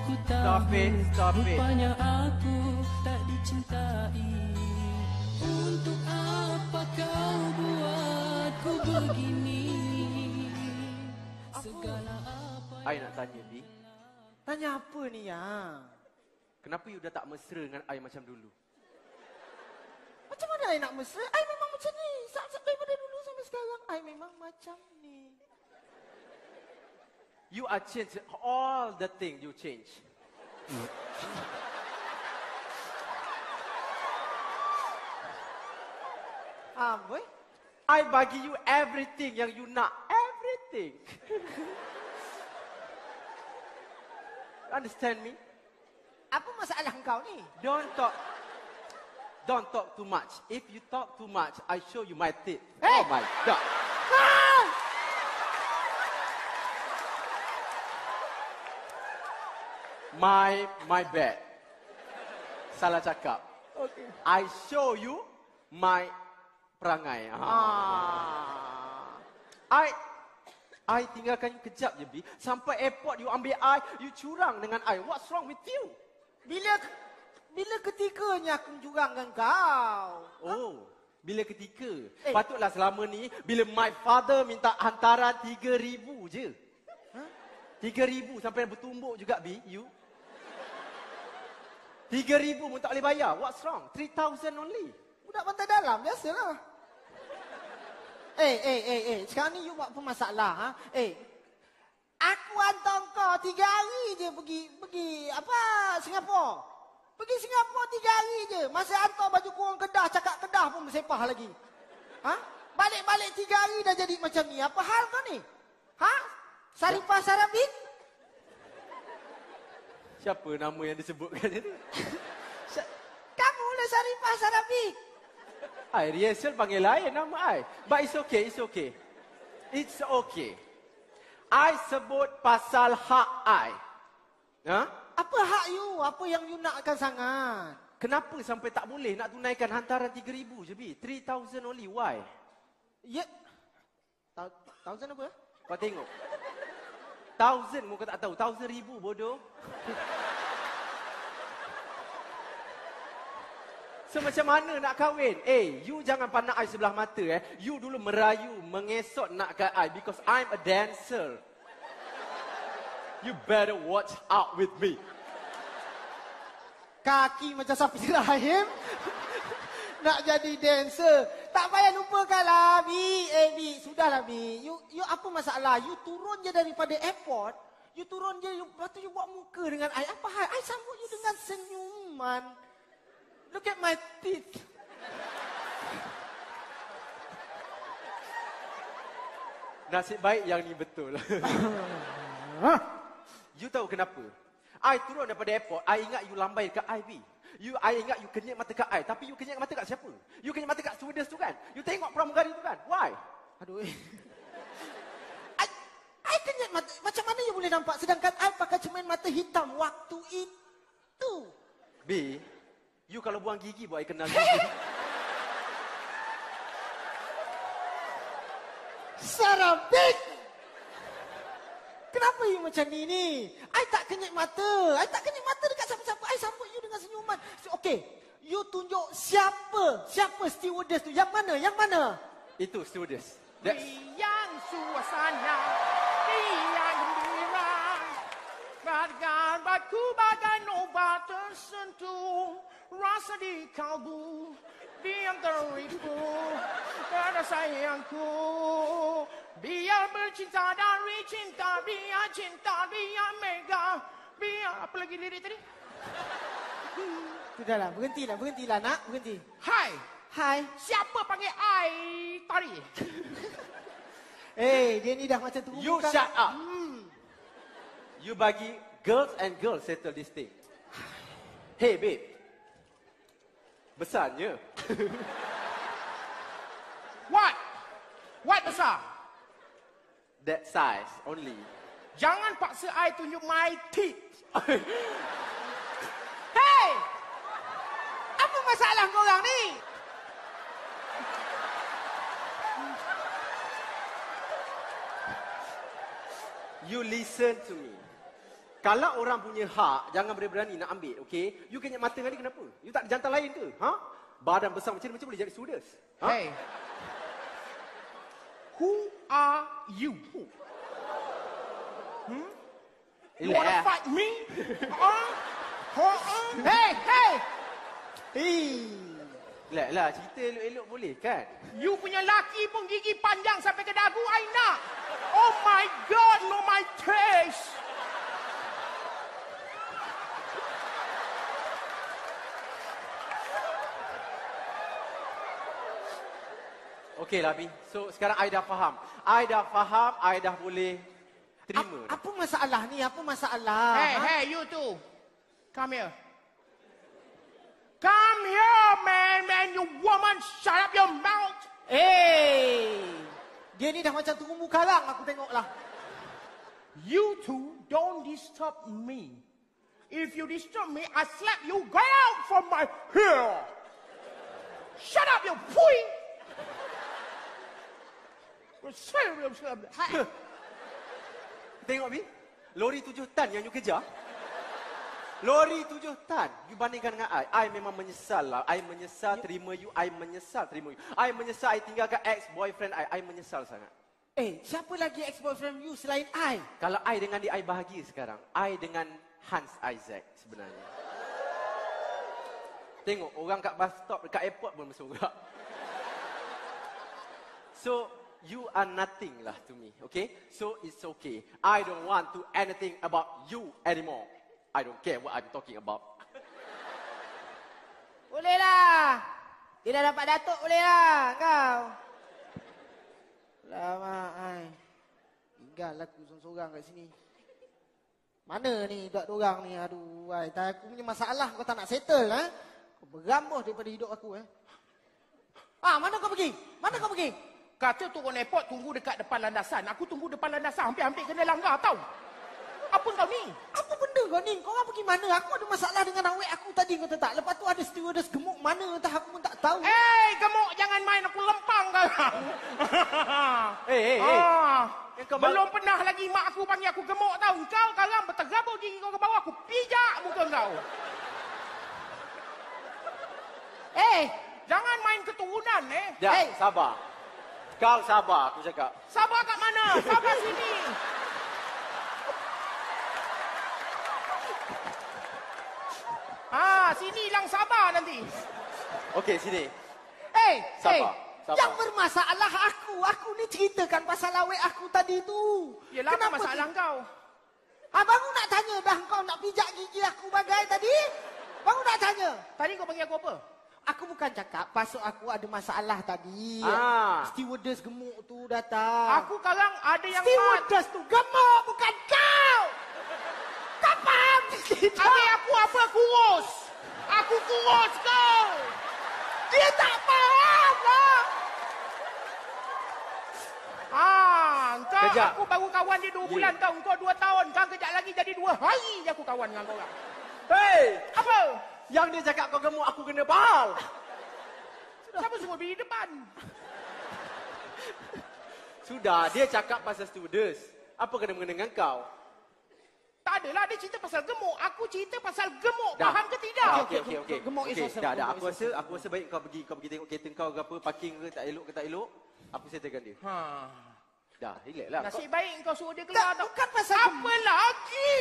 ku tahu Stop it. rupanya aku tak dicintai. Untuk apa kau buatku begini? Segala apa I nak tanya, Bi. Tanya apa ni ya? Kenapa you dah tak mesra dengan I macam dulu? Macam mana I nak mesra? I memang macam ni. Daripada dulu sampai sekarang, I memang macam ni. You are changed. All the thing you change. Boy. I bagi you everything yang you nak. Everything. Understand me? Apa masalah kau ni? Don't talk too much. If you talk too much, I show you my teeth. Hey! Oh my God. Ah! My bad. Salah cakap. Okay. I show you my perangai. I tinggalkan you kejap je, Bi. Sampai airport you ambil I, you curang dengan I. What's wrong with you? Bila ketikanya aku curang dengan kau? Oh, bila ketika? Patutlah selama ni, bila my father minta hantaran 3,000 je. 3,000 sampai bertumbuk juga, Bi, you. 3,000 pun tak boleh bayar. What's wrong? 3,000 only. Budak pantai dalam, biasalah. Sekarang ni you buat apa masalah? Ha? Aku hantar kau 3 hari je pergi apa? Singapura. Pergi Singapura 3 hari je. Masa hantar baju kurung Kedah, cakap Kedah pun bersepah lagi. Ha? Balik-balik 3 hari dah jadi macam ni. Apa hal kau ni? Ha? Sarifah Sarabik? Siapa nama yang disebutkan itu? Kamu lah Sarifah Sarabik. I rehearsal panggil lain nama I. But it's okay, it's okay. It's okay. I sebut pasal hak I. Ha? Apa hak you? Apa yang you nakkan sangat? Kenapa sampai tak boleh nak tunaikan hantaran 3,000 je, Bi? 3,000 only, why? Ya. Thousand apa? Kau tengok. 1,000 muka tak tahu. 1,000 bodoh. So macam mana nak kahwin? You jangan pandang I sebelah mata. You dulu merayu, mengesot nakkan I because I'm a dancer. You better watch out with me. Kaki macam sapi rahim. Nak jadi dancer. Tak payah lupakanlah, Bi. Bi, sudahlah, Bi. You apa masalah? You turun je daripada airport. You turun je, lepas tu you buat muka dengan I. Apa hal? I sambut you dengan senyuman. Look at my teeth. Nasib baik yang ni betul. You tahu kenapa? I turun daripada airport, I ingat you lambai kat I, Bi. I ingat you kenyit mata kat I. Tapi you kenyit mata kat siapa? You kenyit mata kat stewardess tu kan? You tengok pramugari tu kan? Why? Aduh. I kenyit mata. Macam mana you boleh nampak? Sedangkan I pakai cermin mata hitam waktu itu. Bi, you kalau buang gigi buat I kenal gigi. Sarabik! Kenapa you macam ni? I tak kenyit mata. I tak kenyit mata dekat siapa-siapa. I sambut you dengan senyuman. Okay, you tunjuk siapa stewardess tu. Yang mana? Itu stewardess. Riang suasana, riang gembira, bagai batu bagai obat tersentuh, rasa di kalbu, diam teripu pada sayangku. Biar bercinta dari cinta, biar cinta, biar mega, biar apa lagi lirik tadi? Sudahlah, berhentilah nak, berhenti. Hai, siapa panggil I tadi? Dia ni dah macam tu. You shut up. You bagi girls and girls settle this thing. Hey babe. Besarnya. What besar? That size only. Jangan paksa I tunjuk my teeth. Hey! Apa masalah korang ni? You listen to me. Kalau orang punya hak, jangan berani nak ambil, okey? You kenyap mata dengan dia kenapa? You tak ada jantan lain ke? Ha? Badan besar macam ni macam boleh jadi stewardess? Ha? Hey. Who are you? You wanna fight me? Hey, hey! Relax lah, cerita elok-elok boleh kan? You punya laki pun gigi panjang sampai ke dagu, I nak. Oh my God, no my taste. Okey lah, Bi. So, sekarang I dah faham. I dah boleh terima. Apa masalah ni? Apa masalah? Hey, hey, you two. Come here. Come here, man, you woman. Shut up your mouth. Dia ni dah macam terumbu karang, aku tengoklah. You two don't disturb me. If you disturb me, I slap you. Get out from my hair. Shut up, you pui. Tengok, Bi. Lori 7 tan yang you kejar. Lori 7 tan. You bandingkan dengan I memang menyesal lah. I menyesal terima you. I menyesal terima you. I menyesal I tinggalkan ex-boyfriend I menyesal sangat. Siapa lagi ex-boyfriend you selain I? Kalau I dengan dia, I bahagia sekarang. I dengan Hans Isaac sebenarnya. Tengok, orang kat bus stop, dekat airport pun bersorak. So, you are nothing lah to me, okay? So, it's okay. I don't want to anything about you anymore. I don't care what I'm talking about. Boleh lah. Dia dah dapat datuk, boleh lah kau. Lama, ai. Tinggal aku sorang-sorang kat sini. Mana ni budak dorang ni? Aduh, ai. Tak, aku punya masalah kau tak nak settle, ha? Kau berambuh daripada hidup aku, eh? Mana kau pergi? Mana kau pergi? Kata turun airport, tunggu dekat depan landasan. Aku tunggu depan landasan, hampir-hampir kena langgar, tau. Apa kau ni? Apa benda kau ni? Kau orang pergi mana? Aku ada masalah dengan awet aku tadi, kau tahu tak? Lepas tu ada stewardess gemuk mana, entah aku pun tak tahu. Gemuk, jangan main aku lempang kau. Belum pernah lagi mak aku panggil aku gemuk, tau. Kau sekarang berterabur gigi kau ke bawah, aku pijak muka kau. Jangan main keturunan, Dah, sabar. Kau sabar, aku cakap. Sabar kat mana? Sabar sini. Sini hilang sabar nanti. Okey, sini. Sabar. Sabar. Yang bermasalah aku ni ceritakan pasal awet aku tadi tu. Yelah, apa masalah kau? Baru nak tanya dah kau nak pijak gigi aku bagai tadi? Baru nak tanya. Tadi kau panggil aku apa? Aku bukan cakap pasal aku ada masalah tadi. Stewardess gemuk tu datang. Aku sekarang ada yang stewardess tu gemuk, bukan kau. Tak faham? Habis aku apa? Kurus. Aku kurus kau. Dia tak faham lah. Kejap. Aku baru kawan dia 2 bulan tau. Kau 2 tahun. Kau kejap lagi jadi 2 hari je aku kawan dengan kau orang. Apa? Yang dia cakap kau gemuk, aku kena pahal. Siapa semua berdiri depan? Sudah, dia cakap pasal stewardess. Apa kena-mengena dengan kau? Tak adalah, dia cerita pasal gemuk. Aku cerita pasal gemuk. Dah. Faham ke tidak? Okey. Gemuk is awesome. Dah. Aku rasa baik kau pergi tengok kereta kau ke apa, parking ke tak elok. Aku settlekan dia. Dah, relax lah. Nasib baik kau suruh dia keluar. Bukan pasal apa lagi?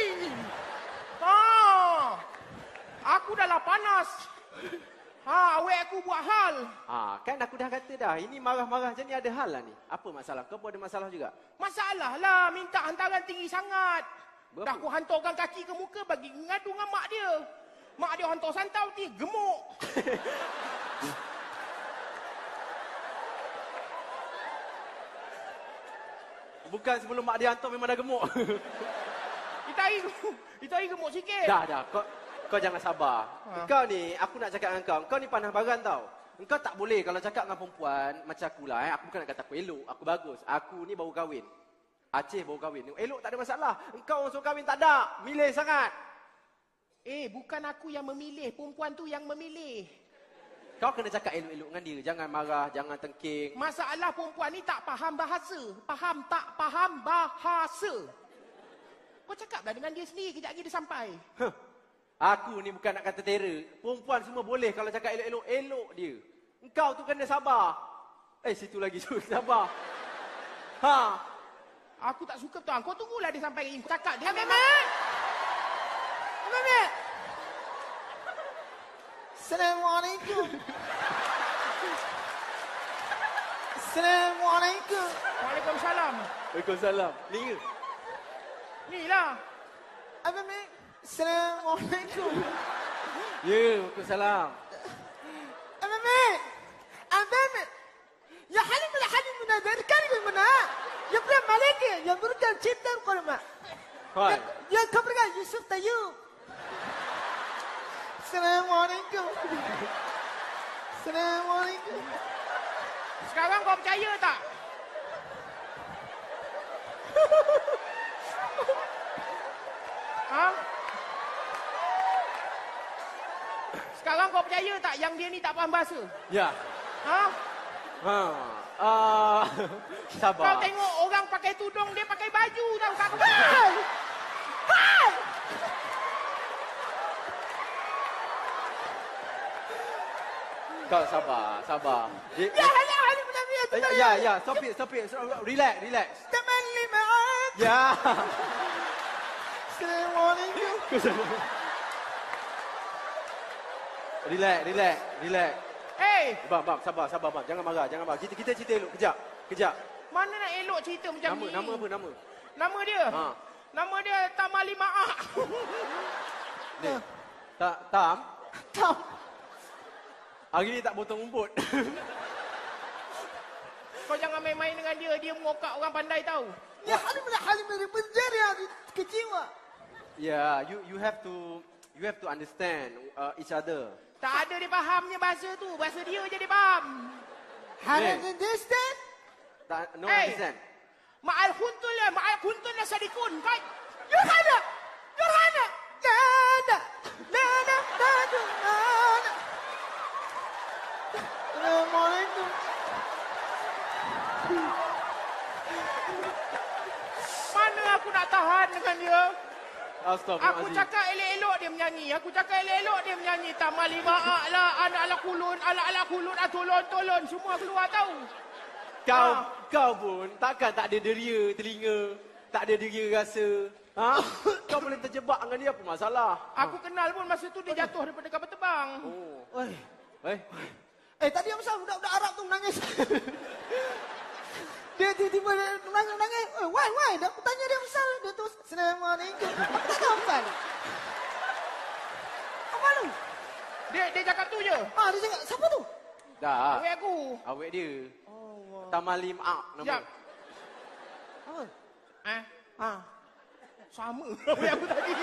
Aku dah lah panas. Awek aku buat hal. Kan aku dah kata dah. Ini marah-marah je ni ada hal lah ni. Apa masalah? Kau pun ada masalah juga? Masalah lah. Minta hantaran tinggi sangat. Berapa? Dah aku hantarkan kaki ke muka bagi ngadu dengan mak dia. Mak dia hantar santau dia gemuk. Bukan sebelum mak dia hantar memang dah gemuk. Kita hari gemuk sikit. Dah. Kau jangan sabar. Kau ni, aku nak cakap dengan kau. Kau ni panah baran tau. Engkau tak boleh kalau cakap dengan perempuan macam aku lah. Aku bukan nak kata aku elok. Aku bagus. Aku ni baru kahwin. Aceh baru kahwin. Elok tak ada masalah. Engkau orang suruh kahwin tak ada. Milih sangat. Bukan aku yang memilih. Perempuan tu yang memilih. Kau kena cakap elok-elok dengan dia. Jangan marah, jangan tengking. Masalah perempuan ni tak faham bahasa. Faham tak faham bahasa. Kau cakaplah dengan dia sendiri, kejap lagi dia sampai. Huh. Aku ni bukan nak kata terror. Perempuan semua boleh kalau cakap elok-elok, elok dia. Engkau tu kena sabar. Situ lagi tu, sabar. Ha. Aku tak suka tuan. Kau tunggulah dia sampai. Kau cakap dia. Mehmet! Mehmet! Assalamualaikum. Assalamualaikum. Waalaikumsalam. Waalaikumsalam. Ni ke? Ni lah. Mehmet. Assalamualaikum. Ya, Waalaikumsalam. Mehmet. Mehmet. Ya halim la halim min al-barkani bil mana. Ya pernah malaikat yang berikan cinta kepada mak. Hai. Ya kau berikan Yusuf Tayyub. Assalamualaikum. Assalamualaikum. Sekarang kau percaya tak? Ha? Sekarang kau percaya tak yang dia ni tak faham bahasa? Ya. Ha? Ha. Kau Sabar. tengok orang pakai tudung, dia pakai baju tau kat kau. Hai! Hai! Kau sabar, sabar. Ya halim min al-barkani. Ya, stop it. Relax. Teman limaat. Ya. Assalamualaikum. Relax. Hey, Bang, sabar bang. Jangan marah. Kita cerita elok. Kejap. mana nak elok cerita macam ni? Nama apa nama? Nama dia? Ha. Nama dia Tamali Ma'ak. Ni. Tam. Tam. Hari ni tak potong rumput. Kau jangan main-main dengan dia. Dia mengokak orang pandai tahu. Ya halim la halim dari penjara yang kecewa. Yeah, you have to understand each other. Tak ada dia fahamnya bahasa tu. Bahasa dia je dia faham. Halim understand? No Hey. understand. Ma'al kuntul lah sadikun. Kau. Yohana. Nana. Assalamualaikum. Mana aku nak tahan dengan dia? Aku Astagfirullahaladzim. cakap elok-elok dia menyanyi. Tamali Ma'ak lah. Anak ala kulun. Ala kulun. Tolon. Semua keluar tahu. Kau pun takkan tak ada deria telinga, tak ada deria rasa. Ha? Kau boleh terjebak dengan dia, apa masalah? Aku kenal pun masa tu dia jatuh daripada kapal terbang. Oh. Oi. Eh, Tadi apa pasal budak-budak Arab tu menangis? Dia tiba-tiba menangis. Why? Aku tanya dia pasal. Dia tu, Assalamualaikum. Aku tak tahu pasal. Apa lu? Dia cakap tu je. Dia cakap, siapa tu? dah. Awek aku. Awek dia. Allah. Tamalim Ak nama. Sekejap. Apa? Sama awek aku tadi.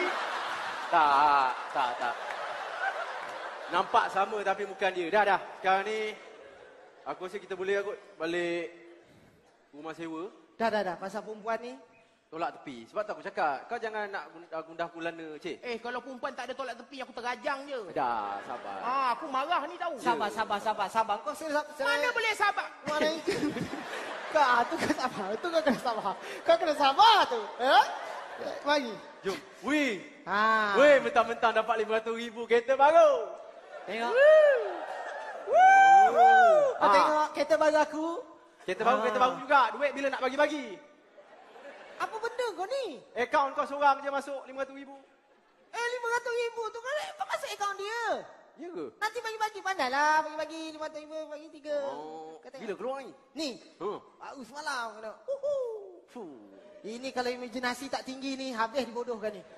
Tak. Nampak sama tapi bukan dia. Dah. Sekarang ni aku rasa kita boleh kot balik rumah sewa, Dah. Pasal perempuan ni. tolak tepi. Sebab tu aku cakap, kau jangan nak gundah gulana, cik. Kalau perempuan tak ada tolak tepi, aku terajang je. Dah, sabar. Aku marah ni tahu. Sabar. Kau Mana boleh sabar? Waalaikum. Kau tu kau sabar. Kau kena sabar tu. Mari. Jom. Weh, mentang-mentang dapat 500,000 kereta baru. Tengok. Kau tengok kereta baru aku. Kereta baru juga. Duit bila nak bagi-bagi? Apa benda kau ni? Akaun kau seorang je masuk 500,000. 500,000 tu kau masuk akaun dia. Ya ke? Nanti bagi-bagi pandailah. Bagi-bagi 500,000, bagi 3. Bila keluar ni? Ni. Huh. Baru semalam kena. Fuh. Ini kalau imajinasi tak tinggi ni, habis dibodohkan ni.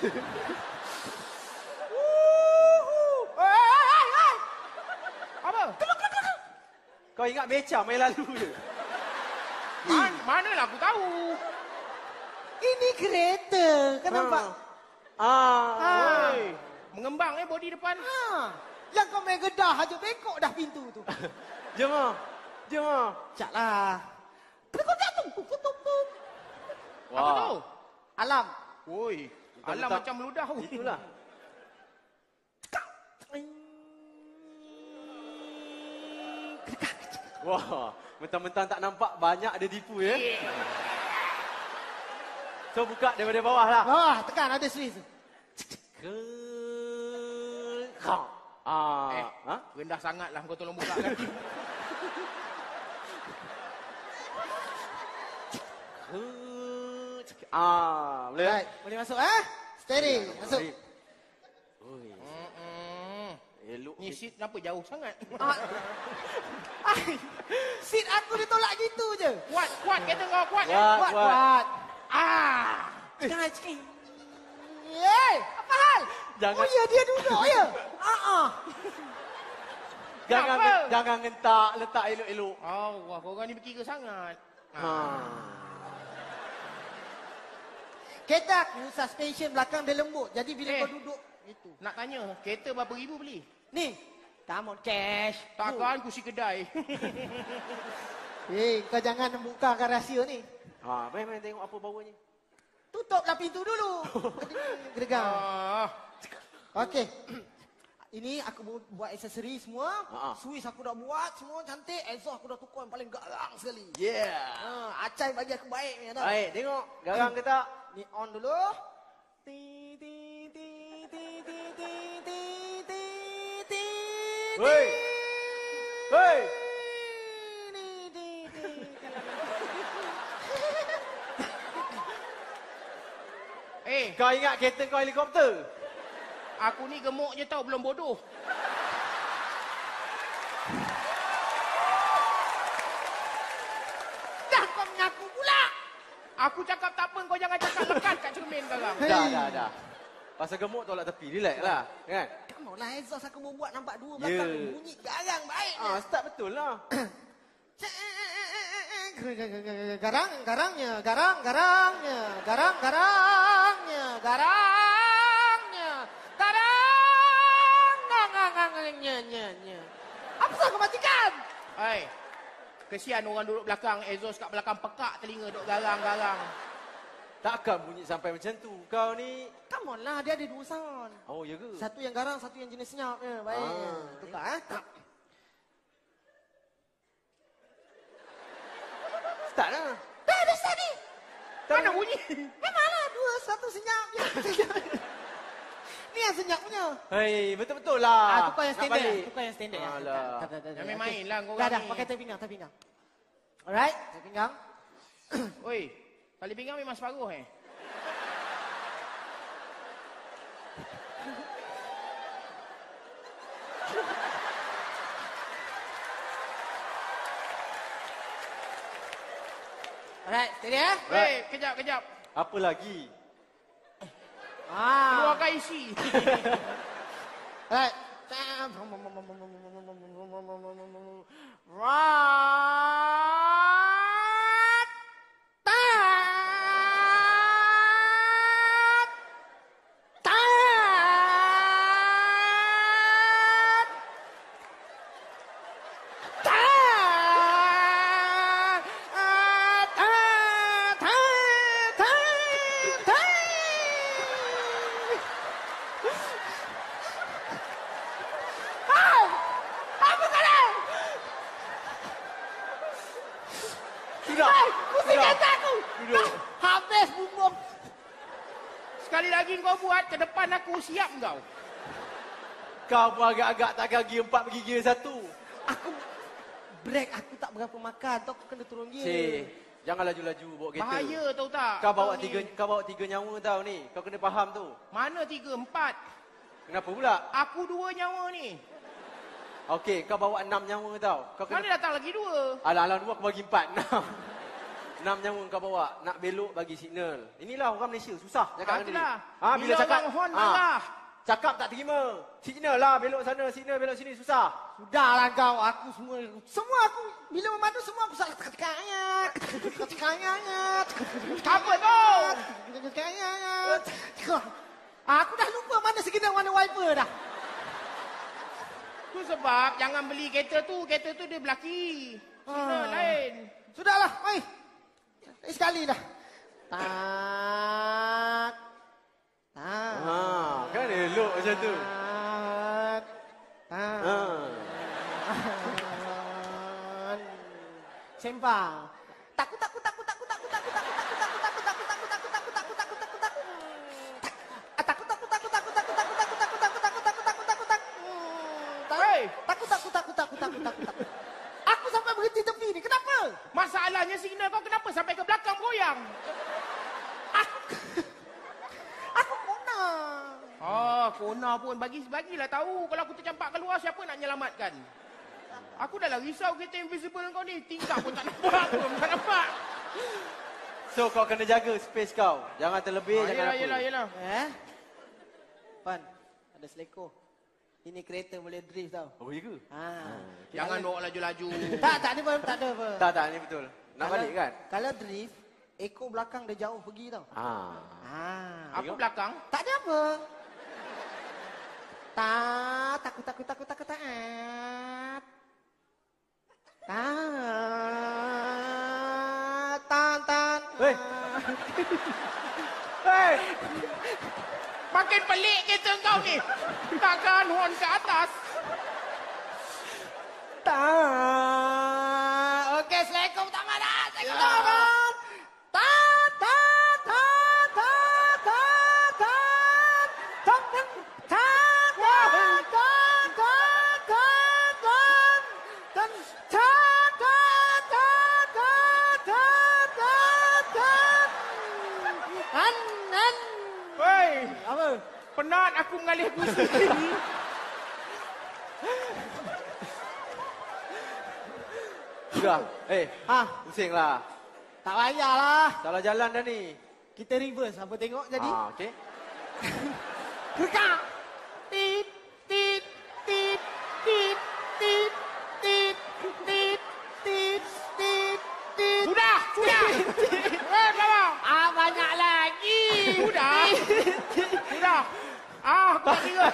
Apa? Kau ingat beca main lalu je? Manalah aku tahu. Ini kereta. Kau nampak? Mengembang bodi depan. Yang kau main gedah aja bengkok dah pintu tu. Jom ah. Cak lah. Kena kau jatuh. Apa tu? Alam. Woi, alam macam meludah. Itulah. Wah, mentang-mentang tak nampak banyak ada tipu ya. So buka daripada bawah lah. Bawah, tekan ada Swiss. Ke kau. Ha? Rendah sangat lah kau tolong buka kan. Boleh? Right, boleh masuk Steady, masuk. Oi. Elok Ni seat kenapa jauh sangat? Seat aku ditolak gitu je. Kuat kereta kau kuat. Kuat. Jangan cik. Yeay, apa hal? Jangan- Oh ya, dia duduk ya. Jangan ngentak, letak elok-elok. Allah, korang ni berkira sangat. Kereta aku suspension belakang dia lembut. Jadi bila kau duduk gitu. Nak tanya, kereta berapa ribu beli? Ni, come on cash. Takkan kursi kedai. Kau jangan membukakan rahsia ni. Main tengok apa bawanya. Tutuplah pintu dulu. Geregang. Okey. Ini aku buat aksesori semua. Swiss aku dah buat semua cantik. Exhaust aku dah tukar yang paling garang sekali. Yeah. Acai bagi aku baik ni. Baik, tengok. Garang ke tak? Ni on dulu. Hei. Hei. Kau ingat kereta kau helikopter? Aku ni gemuk je tau, belum bodoh. Dah kau mengaku pula. Aku cakap tak apa, kau jangan cakap lekat kat cermin sekarang. Dah. Pasal gemuk tolak tepi, relax lah. Kan? Kamu lah exhaust aku buat nampak dua belakang. Bunyi garang baik. Start betul lah. Garangnya. Apa sahaja kau matikan? Hai, kesian orang duduk belakang, exhaust kat belakang pekak telinga duduk garang-garang. Takkan bunyi sampai macam tu. Kau ni... Come on lah, dia ada dua sound. Oh, ya ke? Satu yang garang, satu yang jenis senyap. Baik. Tukar Start lah. Dah ada start ni. Mana bunyi? Memanglah dua, satu senyap. Ni yang senyap punya. Hei, betul-betul lah. Tukar yang Nak standard. balik. Tukar yang standard. Alah. Jangan main-main lah korang Dah, ni. pakai tali pinggang. Alright, tali pinggang. Oi, tali pinggang memang separuh Alright, steady ya. Hei, kejap. Apa lagi? Keluarkan isi. Alright. Habis bumbung. Sekali lagi kau buat, ke depan aku siap kau. Kau pun agak-agak tak gigi 4 gigi 1. Aku break, aku tak berapa makan. Tu aku kena turun gear. Cik, jangan laju-laju bawa kereta. Bahaya tahu tak? Kau bawa ni. kau bawa 3 nyawa tau ni. Kau kena faham tu. Mana 3, 4? Kenapa pula? Aku 2 nyawa ni. Okey, kau bawa 6 nyawa tau. Kau kena... Mana datang lagi 2? Alang-alang 2 aku bagi 4. 6 nyawa kau bawa. Nak belok bagi signal. Inilah orang Malaysia. Susah cakap dengan Itulah. dia. Bila cakap. orang horn marah. Cakap tak terima. Signal lah. Belok sana. Signal belok sini. Susah. Sudahlah kau, aku semua aku bila memandu semua aku salah tekan-tekannya. Apa kau? Aku dah lupa mana signal mana wiper dah. Tu sebab jangan beli kereta tu dia belaki. Signal lain. Sudahlah, mai. Sekali dah. Tak. Kan elok macam tu. Sempang. Takut. Aku sampai berhenti tepi ni. Kenapa? Masalahnya signal kau kenapa sampai ke belakang goyang? Aku kona. Kona pun bagilah tahu kalau aku tercampak keluar siapa nak menyelamatkan. Aku dah lah risau kereta invisible kau ni. Tingkap pun tak nampak pun. Tak nampak. So kau kena jaga space kau. Jangan terlebih, jangan apa. Yelah. Pan, ada seleko. Ini kereta boleh drift tau. Oh, ya ke? Jangan bawa laju-laju. Tak ada apa. Tak ada apa. Tak, ni betul. Nak balik kan? Kalau drift, ekor belakang dia jauh pergi tau. Apa belakang? Tak ada apa. Takut. Tan. Hei. Hei. Makin pelik kereta kau ni. Takkan horn ke atas. Okey, Assalamualaikum. Tak mana. Hei, Apa? penat aku mengalih kursi ni. Sudah. Pusinglah. Tak payahlah. Salah jalan dah ni. Kita reverse. Apa tengok jadi? Okey. Gekak. Tit. Sudah. Bawang. Banyak lagi. Sudah. Aku tak kira.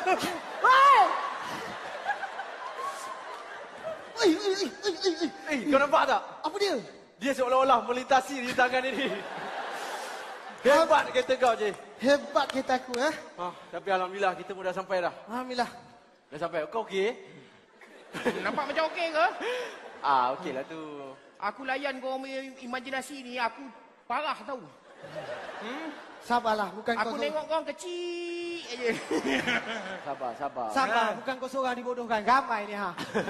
Kau nampak tak? Apa dia? Dia seolah-olah melintasi di tangan ini. Hebat kereta kau, je. Hebat kereta aku, Tapi alhamdulillah kita pun dah sampai dah. Alhamdulillah. Dah sampai. Kau okey? Nampak macam okey ke? Okeylah tu. Aku layan kau punya imajinasi ni, aku parah tau. Sabarlah, bukan Aku kau tengok kau kecil aje. Sabar. Sabar, bukan kau seorang dibodohkan. Ramai ni,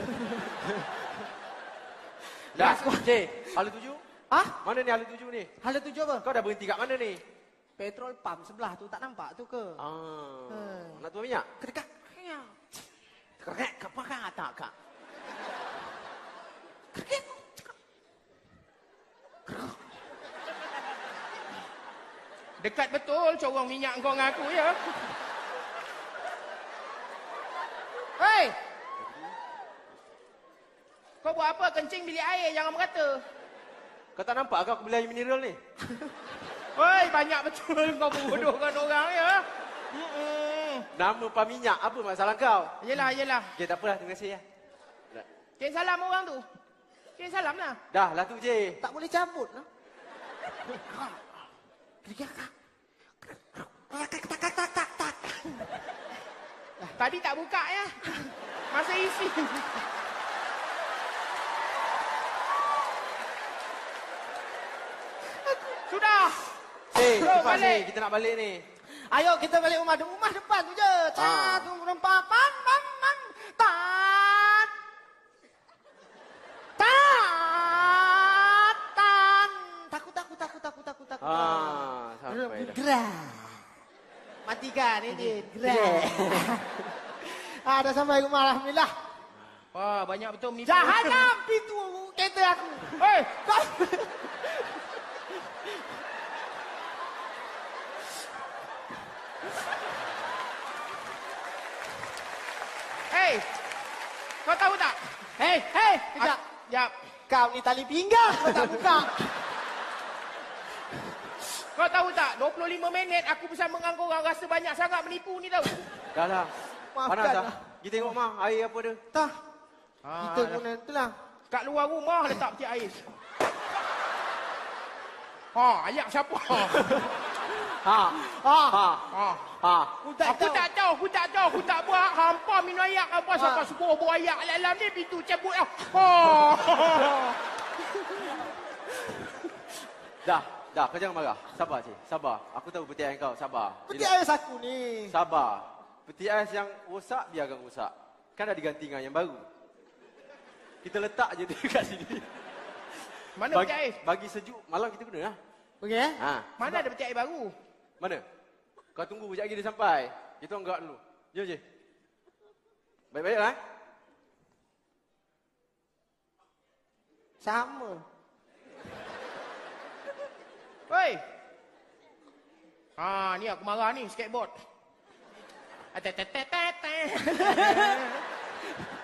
Dah, Cik. Hala tuju? Ah? Mana ni hala tuju ni? Hala tuju apa? Kau dah berhenti kat mana ni? Petrol pump sebelah tu, tak nampak tu ke? Nak tuang minyak? Kedekat. Kerek, apa kan tak, Kak? Dekat betul corong minyak kau dengan aku ya. Hei! Kau buat apa? Kencing bilik air, jangan merata. Kau tak nampak ke aku beli air mineral ni? Hei, banyak betul kau bodohkan orang ya. Nama pam minyak, apa masalah kau? Yelah. Okey, tak apalah, terima kasih ya. Kirim salam orang tu. Kirim salam lah. Dah lah tu, je. Tak boleh cabut, lah. Tadi tak buka ya. Masa isi. Sudah. Cepat balik. ni, kita nak balik ni. Ayo kita balik rumah. Rumah depan tu je. Satu, empat, pan. Takut. Sampai dah. Gerak. Matikan ini. Gerak. Dah sampai rumah alhamdulillah. Wah, banyak betul menipu. Jahanam pintu kereta aku. Hei, Hei, kau tahu tak? Hei, kejap. Ya, Kau ni tali pinggang kau tak buka. kau tahu tak? 25 minit aku bersama dengan kau orang rasa banyak sangat menipu ni tahu. Dah lah. Maafkan Panas dah. lah. Kita tengok mah air apa dia. Tah. Kita guna itulah. Kat luar rumah letak peti air. Ayak siapa? Aku tak tahu. Aku tak buat. Hampa minum ayak apa. Siapa suruh buat ayak dalam ni pintu cabut lah. Dah, kau jangan marah. Sabar, cik. Sabar. Aku tahu peti ais kau. Sabar. Peti ais aku ni. Sabar. Peti ais yang rosak, biarkan rosak. Kan dah diganti dengan yang baru. Kita letak je dia kat sini. Mana Bagi, peti air? bagi sejuk, malam kita guna lah. Okey eh? Ha. Mana ada peti air baru? Mana? Kau tunggu sekejap lagi dia sampai. Kita orang gerak dulu. Jom je. Baik-baik lah. Sama. Hei. Ni aku marah ni skateboard.